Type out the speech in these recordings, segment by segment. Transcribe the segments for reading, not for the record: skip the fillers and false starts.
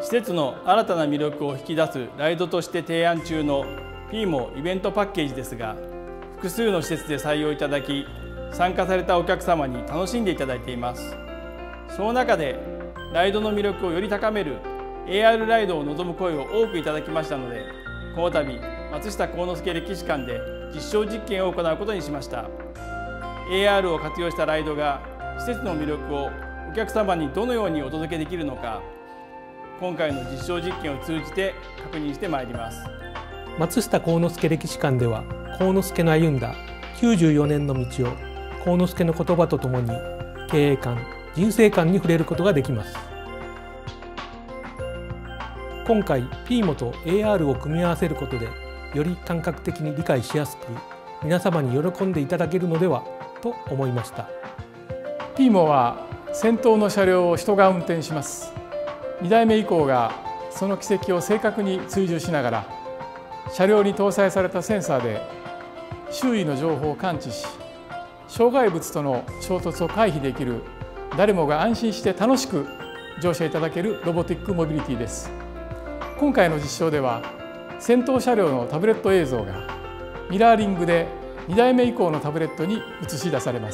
施設の新たな魅力を引き出すライドとして提案中の PIMO イベントパッケージですが、複数の施設で採用いただき、参加されたお客様に楽しんでいただいています。その中でライドの魅力をより高める AR ライドを望む声を多くいただきましたので、この度松下幸之助歴史館で実証実験を行うことにしました。 AR を活用したライドが施設の魅力をお客様にどのようにお届けできるのか、今回の実証実験を通じて確認してまいります。 松下幸之助歴史館では、幸之助の歩んだ94年の道を幸之助の言葉とともに経営観、人生観に触れることができます。今回 PIMO と AR を組み合わせることで、より感覚的に理解しやすく、皆様に喜んでいただけるのではと思いました。 PIMO は先頭の車両を人が運転します。2代目以降がその軌跡を正確に追従しながら、車両に搭載されたセンサーで周囲の情報を感知し、障害物との衝突を回避できる、誰もが安心して楽しく乗車いただけるロボティックモビリティです。今回の実証では、先頭車両のタブレット映像がミラーリングで2代目以降のタブレットに映し出されます。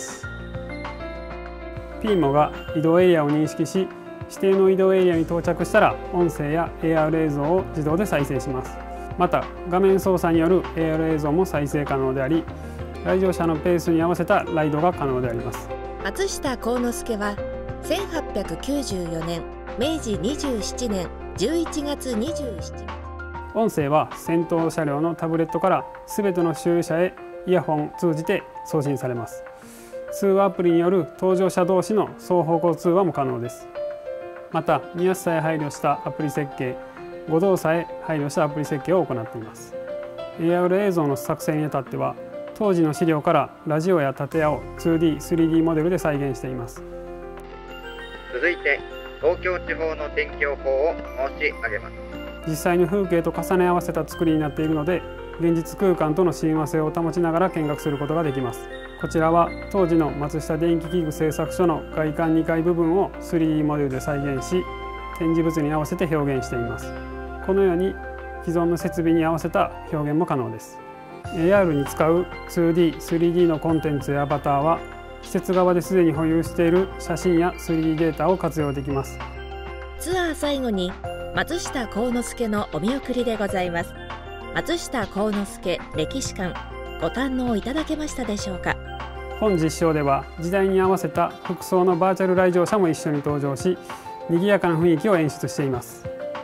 PIMO が移動エリアを認識し、指定の移動エリアに到着したら音声や AR 映像を自動で再生します。また画面操作による AR 映像も再生可能であり、来場者のペースに合わせたライドが可能であります。 松下幸之助は1894年明治27年11月27日。 音声は先頭車両のタブレットから全ての所有者へイヤホンを通じて送信されます。通話アプリによる搭乗者同士の双方向通話も可能です。また見やすさへ配慮したアプリ設計、誤動作へ配慮したアプリ設計を行っています。 AR 映像の作成にあたっては、当時の資料からラジオや建屋を 2D、3D モデルで再現しています。 続いて東京地方の天気予報を申し上げます。 実際の風景と重ね合わせた作りになっているので、現実空間との親和性を保ちながら見学することができます。こちらは当時の松下電気器具製作所の外観2階部分を 3D モデルで再現し、展示物に合わせて表現しています。このように既存の設備に合わせた表現も可能です。 AR に使う 2D、3D のコンテンツやアバターは、施設側ですでに保有している写真や 3D データを活用できます。 ツアー最後に松下幸之助のお見送りでございます。松下幸之助歴史館、ご堪能いただけましたでしょうか。 本実証では時代に合わせた服装のバーチャル来場者も一緒に登場し、賑やかな雰囲気を演出しています。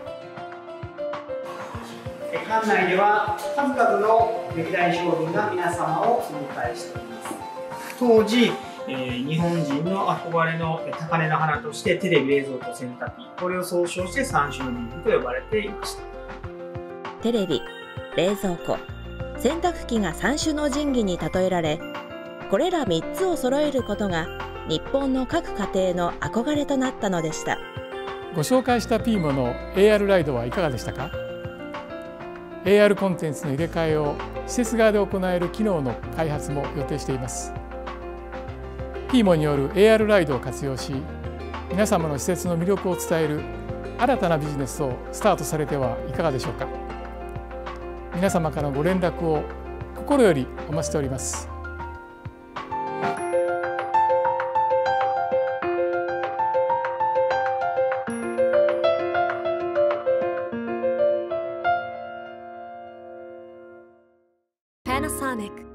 館内では数々の歴代商品が皆様をお迎えしています。当時、日本人の憧れの高嶺の花としてテレビ、冷蔵庫、洗濯機、これを総称して三種の神器と呼ばれていました。 テレビ、冷蔵庫、洗濯機が三種の神器に例えられ、これら3つを揃えることが日本の各家庭の憧れとなったのでした。 ご紹介した PIMO の AR ライドはいかがでしたか？ AR コンテンツの入れ替えを施設側で行える機能の開発も予定しています。PIMO による AR ライドを活用し、皆様の施設の魅力を伝える新たなビジネスをスタートされてはいかがでしょうか。皆様からのご連絡を心よりお待ちしております。 Panasonic